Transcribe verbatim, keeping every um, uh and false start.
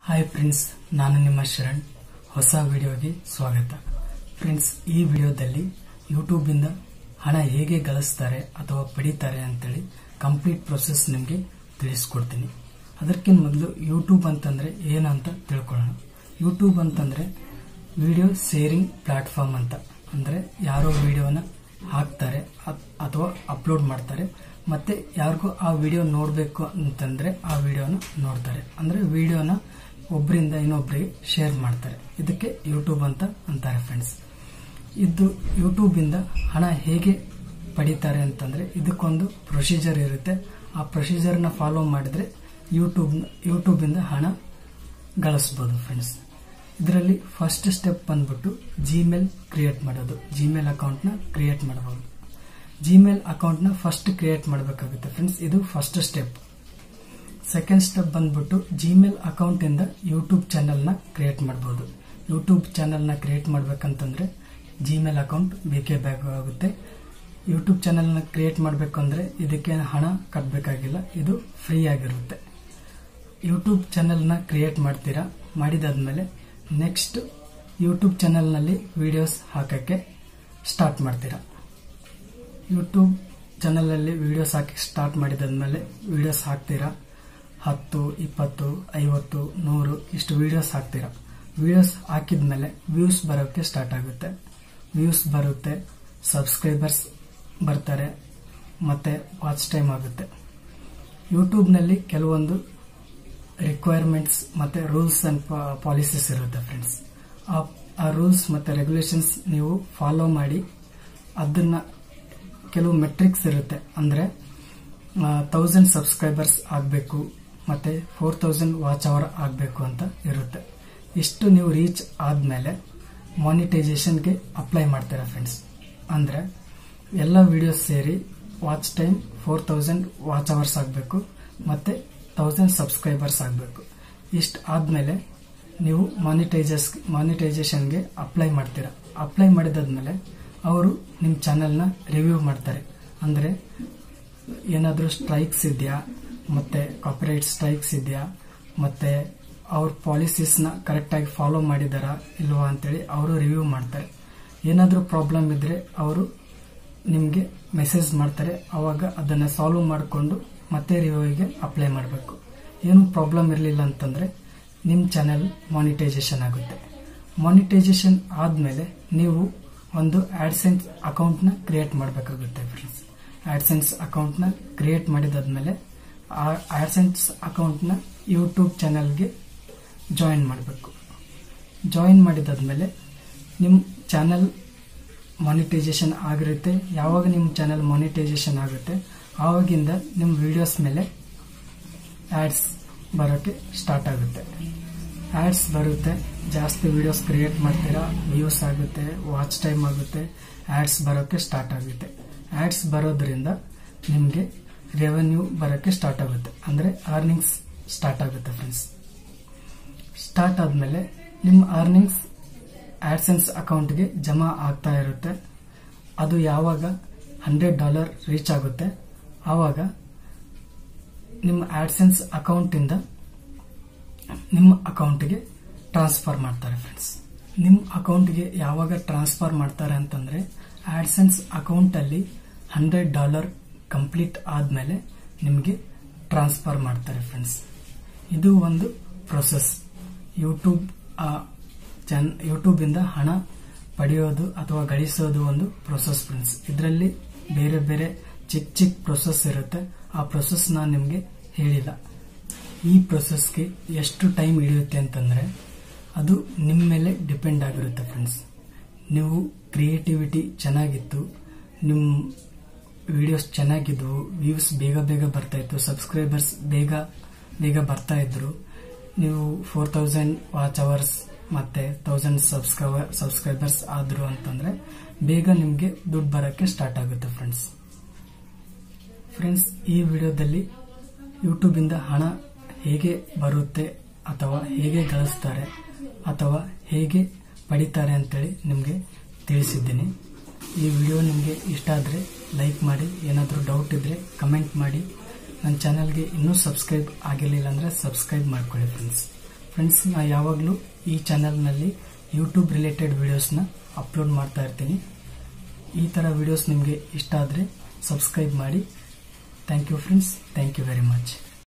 Hi friends, ನಾನು ನಿಮ್ಮ ಶರಣ್. ಹೊಸ ವಿಡಿಯೋಗೆ ಸ್ವಾಗತ. ಫ್ರೆಂಡ್ಸ್, ಈ ವಿಡಿಯೋದಲ್ಲಿ ಯೂಟ್ಯೂಬ್ ಇಂದ ಹಣ ಹೇಗೆ ಗಳಿಸ್ತಾರೆ ಅಥವಾ ಪಡಿತಾರೆ ಅಂತೇಳಿ ಕಂಪ್ಲೀಟ್ ಪ್ರೊಸೆಸ್ ನಿಮಗೆ ತಿಳಿಸ್ಕೊಡ್ತೀನಿ. ಅದಕ್ಕಿಂತ ಮೊದಲು ಯೂಟ್ಯೂಬ್ ಅಂತಂದ್ರೆ ಏನಂತ ತಿಳ್ಕೊಳ್ಳೋಣ. ಯೂಟ್ಯೂಬ್ ಅಂತಂದ್ರೆ ವಿಡಿಯೋ ಶೇರಿಂಗ್ ಪ್ಲಾಟ್ಫಾರ್ಮ್ ಅಂತ. ಅಂದ್ರೆ ಯಾರೋ ವಿಡಿಯೋನ ಹಾಕ್ತಾರೆ ಅಥವಾ ಅಪ್ಲೋಡ್ ಮಾಡ್ತಾರೆ, ಮತ್ತೆ ಯಾರಿಗೂ ಆ ವಿಡಿಯೋ ನೋಡಬೇಕು ಅಂತಂದ್ರೆ ಆ ವಿಡಿಯೋನ ನೋಡ್ತಾರೆ. ಅಂದ್ರೆ ವಿಡಿಯೋನ ಒಬ್ಬರಿಂದ ಇನ್ನೊಬ್ಬರಿಗೆ ಶೇರ್ ಮಾಡ್ತಾರೆ. ಇದಕ್ಕೆ ಯೂಟ್ಯೂಬ್ ಅಂತ ಅಂತಾರೆ ಫ್ರೆಂಡ್ಸ್. ಇದು ಯೂಟ್ಯೂಬ್ ಇಂದ ಹಣ ಹೇಗೆ ಪಡಿತಾರೆ ಅಂತಂದ್ರೆ ಇದಕ್ಕೊಂದು ಪ್ರೊಸೀಜರ್ ಇರುತ್ತೆ. ಆ ಪ್ರೊಸೀಜರ್ ನ ಫಾಲೋ ಮಾಡಿದ್ರೆ ಯೂಟ್ಯೂಬ್ ಯೂಟ್ಯೂಬ್ ಇಂದ ಹಣ ಗಳಿಸಬಹುದು ಫ್ರೆಂಡ್ಸ್. ಇದರಲ್ಲಿ ಫಸ್ಟ್ ಸ್ಟೆಪ್ ಬಂದ್ಬಿಟ್ಟು ಜಿಮೇಲ್ ಕ್ರಿಯೇಟ್ ಮಾಡೋದು. ಜಿಮೇಲ್ ಅಕೌಂಟ್ ನ ಕ್ರಿಯೇಟ್ ಮಾಡಬಹುದು. ಜಿಮೇಲ್ ಅಕೌಂಟ್ ನ ಫಸ್ಟ್ ಕ್ರಿಯೇಟ್ ಮಾಡಬೇಕಾಗುತ್ತೆ ಫ್ರೆಂಡ್ಸ್. ಇದು ಫಸ್ಟ್ ಸ್ಟೆಪ್. ಸೆಕೆಂಡ್ ಸ್ಟೆಪ್ ಬಂದ್ಬಿಟ್ಟು ಜಿಮೇಲ್ ಅಕೌಂಟ್ ಇಂದ ಯೂಟ್ಯೂಬ್ ಚಾನೆಲ್ ನ ಕ್ರಿಯೇಟ್ ಮಾಡಬಹುದು. ಯೂಟ್ಯೂಬ್ ಚಾನೆಲ್ ನ ಕ್ರಿಯೇಟ್ ಮಾಡ್ಬೇಕಂತಂದ್ರೆ ಜಿಮೇಲ್ ಅಕೌಂಟ್ ಬೇಕೇ ಬೇಕಾಗುತ್ತೆ. ಯೂಟ್ಯೂಬ್ ಚಾನೆಲ್ ನ ಕ್ರಿಯೇಟ್ ಮಾಡಬೇಕು ಅಂದ್ರೆ ಇದಕ್ಕೆ ಹಣ ಕಟ್ಟಬೇಕಾಗಿಲ್ಲ, ಇದು ಫ್ರೀ ಆಗಿರುತ್ತೆ. ಯೂಟ್ಯೂಬ್ ಚಾನೆಲ್ ನ ಕ್ರಿಯೇಟ್ ಮಾಡ್ತೀರಾ. ಮಾಡಿದಾದ್ಮೇಲೆ ನೆಕ್ಸ್ಟ್ ಯೂಟ್ಯೂಬ್ ಚಾನೆಲ್ ನಲ್ಲಿ ವಿಡಿಯೋಸ್ ಹಾಕಕ್ಕೆ ಸ್ಟಾರ್ಟ್ ಮಾಡ್ತೀರಾ. ಯೂಟ್ಯೂಬ್ ಚಾನೆಲ್ ಅಲ್ಲಿ ವಿಡಿಯೋಸ್ ಹಾಕಿ ಸ್ಟಾರ್ಟ್ ಮಾಡಿದಾದ್ಮೇಲೆ ವಿಡಿಯೋಸ್ ಹಾಕ್ತೀರಾ. ಹತ್ತು, ಇಪ್ಪತ್ತು, ಐವತ್ತು, ನೂರು ಇಷ್ಟು ವಿಡಿಯೋಸ್ ಹಾಕ್ತೀರಾ. ವಿಡಿಯೋಸ್ ಹಾಕಿದ್ಮೇಲೆ ವ್ಯೂಸ್ ಬರೋಕೆ ಸ್ಟಾರ್ಟ್ ಆಗುತ್ತೆ. ವ್ಯೂಸ್ ಬರುತ್ತೆ, ಸಬ್ಸ್ಕ್ರೈಬರ್ಸ್ ಬರ್ತಾರೆ, ಮತ್ತೆ ವಾಚ್ ಟೈಮ್ ಆಗುತ್ತೆ. ಯೂಟ್ಯೂಬ್ ನಲ್ಲಿ ಕೆಲವೊಂದು ರಿಕ್ವೈರ್ಮೆಂಟ್ಸ್ ಮತ್ತೆ ರೂಲ್ಸ್ ಅಂಡ್ ಪಾಲಿಸೀಸ್ ಇರುತ್ತೆ ಫ್ರೆಂಡ್ಸ್. ಆ ರೂಲ್ಸ್ ಮತ್ತೆ ರೆಗ್ಯುಲೇಷನ್ಸ್ ನೀವು ಫಾಲೋ ಮಾಡಿ ಅದನ್ನ ಕೆಲವು ಮೆಟ್ರಿಕ್ಸ್ ಇರುತ್ತೆ. ಅಂದ್ರೆ ತೌಸಂಡ್ ಸಬ್ಸ್ಕ್ರೈಬರ್ಸ್ ಆಗಬೇಕು, ಮತ್ತೆ ಫೋರ್ ತೌಸಂಡ್ ವಾಚ್ ಅವರ್ ಆಗಬೇಕು ಅಂತ ಇರುತ್ತೆ. ಇಷ್ಟು ನೀವು ರೀಚ್ ಆದ್ಮೇಲೆ ಮಾನಿಟೈಸೇಷನ್ಗೆ ಅಪ್ಲೈ ಮಾಡ್ತೀರಾ ಫ್ರೆಂಡ್ಸ್. ಅಂದ್ರೆ ಎಲ್ಲ ವಿಡಿಯೋಸ್ ಸೇರಿ watch time four thousand watch hours ಆಗಬೇಕು, ಮತ್ತೆ ತೌಸಂಡ್ ಸಬ್ಸ್ಕ್ರೈಬರ್ಸ್ ಆಗಬೇಕು. ಇಷ್ಟು ಆದ್ಮೇಲೆ ನೀವು ಮಾನಿಟೈಸಸ್ ಮಾನಿಟೈಸೇಷನ್ಗೆ ಅಪ್ಲೈ ಮಾಡ್ತೀರಾ. ಅಪ್ಲೈ ಮಾಡಿದಾದ್ಮೇಲೆ ಅವರು ನಿಮ್ಮ ಚಾನೆಲ್ನ ರಿವ್ಯೂ ಮಾಡ್ತಾರೆ. ಅಂದ್ರೆ ಏನಾದರೂ ಸ್ಟ್ರೈಕ್ಸ್ ಇದೆಯಾ, ಮತ್ತೆ ಕಾಪಿರೈಟ್ ಸ್ಟ್ರೈಕ್ಸ್ ಇದೆಯಾ, ಮತ್ತೆ ಅವ್ರ ಪಾಲಿಸೀಸ್ ನ ಕರೆಕ್ಟ್ ಆಗಿ ಫಾಲೋ ಮಾಡಿದಾರಾ ಇಲ್ವಾ ಅಂತೇಳಿ ಅವರು ರಿವ್ಯೂ ಮಾಡ್ತಾರೆ. ಏನಾದರೂ ಪ್ರಾಬ್ಲಮ್ ಇದ್ರೆ ಅವರು ನಿಮ್ಗೆ ಮೆಸೇಜ್ ಮಾಡ್ತಾರೆ. ಅವಾಗ ಅದನ್ನ ಸಾಲ್ವ್ ಮಾಡಿಕೊಂಡು ಮತ್ತೆ ರಿವ್ಯೂಗೆ ಅಪ್ಲೈ ಮಾಡಬೇಕು. ಏನು ಪ್ರಾಬ್ಲಮ್ ಇರಲಿಲ್ಲ ಅಂತಂದ್ರೆ ನಿಮ್ ಚಾನೆಲ್ ಮಾನಿಟೈಸೇಷನ್ ಆಗುತ್ತೆ. ಮಾನಿಟೈಸೇಷನ್ ಆದ್ಮೇಲೆ ನೀವು ಒಂದು ಆಡ್ಸೆನ್ಸ್ ಅಕೌಂಟ್ ನ ಕ್ರಿಯೇಟ್ ಮಾಡಬೇಕಾಗುತ್ತೆ ಫ್ರೆಂಡ್ಸ್. ಆಡ್ಸೆನ್ಸ್ ಅಕೌಂಟ್ ನ ಕ್ರಿಯೇಟ್ ಮಾಡಿದಾದ್ಮೇಲೆ ಆ ಆಡ್ಸೆನ್ಸ್ ಅಕೌಂಟ್ ನ ಯೂಟ್ಯೂಬ್ ಚಾನೆಲ್ಗೆ ಜಾಯಿನ್ ಮಾಡಬೇಕು. ಜಾಯಿನ್ ಮಾಡಿದಾದ್ಮೇಲೆ ನಿಮ್ ಚಾನೆಲ್ ಮಾನಿಟೈಸೇಷನ್ ಆಗಿರುತ್ತೆ. ಯಾವಾಗ ನಿಮ್ ಚಾನೆಲ್ ಮಾನಿಟೈಸೇಷನ್ ಆಗುತ್ತೆ ಆವಾಗಿಂದ ನಿಮ್ ವಿಡಿಯೋಸ್ ಮೇಲೆ ಆಡ್ಸ್ ಬರೋಕೆ ಸ್ಟಾರ್ಟ್ ಆಗುತ್ತೆ. ಆಡ್ಸ್ ಬರುತ್ತೆ, ಜಾಸ್ತಿ ವಿಡಿಯೋಸ್ ಕ್ರಿಯೇಟ್ ಮಾಡ್ತೀರಾ, ವ್ಯೂಸ್ ಆಗುತ್ತೆ, ವಾಚ್ ಟೈಮ್ ಆಗುತ್ತೆ, ಆಡ್ಸ್ ಬರೋಕೆ ಸ್ಟಾರ್ಟ್ ಆಗುತ್ತೆ. ಆಡ್ಸ್ ಬರೋದ್ರಿಂದ ನಿಮ್ಗೆ ರೆವೆನ್ಯೂ ಬರೋಕೆ ಸ್ಟಾರ್ಟ್ ಆಗುತ್ತೆ. ಅಂದ್ರೆ ಅರ್ನಿಂಗ್ಸ್ ಸ್ಟಾರ್ಟ್ ಆಗುತ್ತೆ ಫ್ರೆಂಡ್ಸ್. ಸ್ಟಾರ್ಟ್ ಆದ್ಮೇಲೆ ನಿಮ್ಮ ಅರ್ನಿಂಗ್ಸ್ ಆಡ್ಸೆನ್ಸ್ ಅಕೌಂಟ್ಗೆ ಜಮಾ ಆಗ್ತಾ ಇರುತ್ತೆ. ಅದು ಯಾವಾಗ ಹಂಡ್ರೆಡ್ ಡಾಲರ್ ರೀಚ್ ಆಗುತ್ತೆ ಆವಾಗ ನಿಮ್ಮ ಆಡ್ಸೆನ್ಸ್ ಅಕೌಂಟ್ ಇಂದ ನಿಮ್ಮ ಅಕೌಂಟ್ಗೆ ಟ್ರಾನ್ಸ್ಫರ್ ಮಾಡ್ತಾರೆ ಫ್ರೆಂಡ್ಸ್. ನಿಮ್ಮ ಅಕೌಂಟ್ಗೆ ಯಾವಾಗ ಟ್ರಾನ್ಸ್ಫರ್ ಮಾಡ್ತಾರೆ ಅಂತಂದ್ರೆ ಆಡ್ಸೆನ್ಸ್ ಅಕೌಂಟ್ ಅಲ್ಲಿ ಹಂಡ್ರೆಡ್ ಡಾಲರ್ ಕಂಪ್ಲೀಟ್ ಆದ್ಮೇಲೆ ನಿಮಗೆ ಟ್ರಾನ್ಸ್ಫರ್ ಮಾಡ್ತಾರೆ ಫ್ರೆಂಡ್ಸ್. ಇದು ಒಂದು ಪ್ರೊಸೆಸ್. ಯೂಟ್ಯೂಬ್ ಯೂಟ್ಯೂಬ್ ಇಂದ ಹಣ ಪಡೆಯೋದು ಅಥವಾ ಗಳಿಸೋದು ಒಂದು ಪ್ರೊಸೆಸ್ ಫ್ರೆಂಡ್ಸ್. ಇದರಲ್ಲಿ ಬೇರೆ ಬೇರೆ ಚಿಕ್ಕ ಚಿಕ್ಕ ಪ್ರೊಸೆಸ್ ಇರುತ್ತೆ. ಆ ಪ್ರೊಸೆಸ್ ನಾನು ನಿಮ್ಗೆ ಹೇಳಿಲ್ಲ. ಈ ಪ್ರೊಸೆಸ್ಗೆ ಎಷ್ಟು ಟೈಮ್ ಹಿಡಿಯುತ್ತೆ ಅಂತಂದ್ರೆ ಅದು ನಿಮ್ಮ ಮೇಲೆ ಡಿಪೆಂಡ್ ಆಗಿರುತ್ತೆ ಫ್ರೆಂಡ್ಸ್. ನೀವು ಕ್ರಿಯೇಟಿವಿಟಿ ಚೆನ್ನಾಗಿತ್ತು, ನಿಮ್ಮ ವಿಡಿಯೋಸ್ ಚೆನ್ನಾಗಿದ್ವು, ವ್ಯೂಸ್ ಬೇಗ ಬೇಗ ಬರ್ತಾ ಇತ್ತು, ಸಬ್ಸ್ಕ್ರೈಬರ್ಸ್ ಬೇಗ ಬೇಗ ಬರ್ತಾ ಇದ್ರು, ನೀವು ಫೋರ್ ತೌಸಂಡ್ ವಾಚ್ ಅವರ್ಸ್ ಮತ್ತೆ ತೌಸಂಡ್ ಸಬ್ಸ್ಕ್ರೈಬರ್ ಸಬ್ಸ್ಕ್ರೈಬರ್ಸ್ ಆದ್ರು ಅಂತಂದ್ರೆ ಬೇಗ ನಿಮ್ಗೆ ದುಡ್ಡು ಬರಕ್ಕೆ ಸ್ಟಾರ್ಟ್ ಆಗುತ್ತೆ ಫ್ರೆಂಡ್ಸ್. ಫ್ರೆಂಡ್ಸ್, ಈ ವಿಡಿಯೋದಲ್ಲಿ ಯೂಟ್ಯೂಬ್ ಇಂದ ಹಣ ಹೇಗೆ ಬರುತ್ತೆ ಅಥವಾ ಹೇಗೆ ಗಳಿಸ್ತಾರೆ ಅಥವಾ ಹೇಗೆ ಪಡಿತಾರೆ ಅಂತೇಳಿ ನಿಮಗೆ ತಿಳಿಸಿದ್ದೀನಿ. ಈ ವಿಡಿಯೋ ನಿಮಗೆ ಇಷ್ಟ ಆದರೆ ಲೈಕ್ ಮಾಡಿ, ಏನಾದರೂ ಡೌಟ್ ಇದ್ರೆ ಕಮೆಂಟ್ ಮಾಡಿ. ನನ್ನ ಚಾನಲ್ಗೆ ಇನ್ನೂ ಸಬ್ಸ್ಕ್ರೈಬ್ ಆಗಿರಲಿಲ್ಲ ಅಂದ್ರೆ ಸಬ್ಸ್ಕ್ರೈಬ್ ಮಾಡ್ಕೊಳ್ಳಿ ಫ್ರೆಂಡ್ಸ್. ಫ್ರೆಂಡ್ಸ್, ನಾ ಯಾವಾಗಲೂ ಈ ಚಾನೆಲ್ನಲ್ಲಿ ಯೂಟ್ಯೂಬ್ ರಿಲೇಟೆಡ್ ವಿಡಿಯೋಸ್ನ ಅಪ್ಲೋಡ್ ಮಾಡ್ತಾ ಇರ್ತೀನಿ. ಈ ಥರ ವಿಡಿಯೋಸ್ ನಿಮಗೆ ಇಷ್ಟ ಆದರೆ ಸಬ್ಸ್ಕ್ರೈಬ್ ಮಾಡಿ. Thank you friends, thank you very much.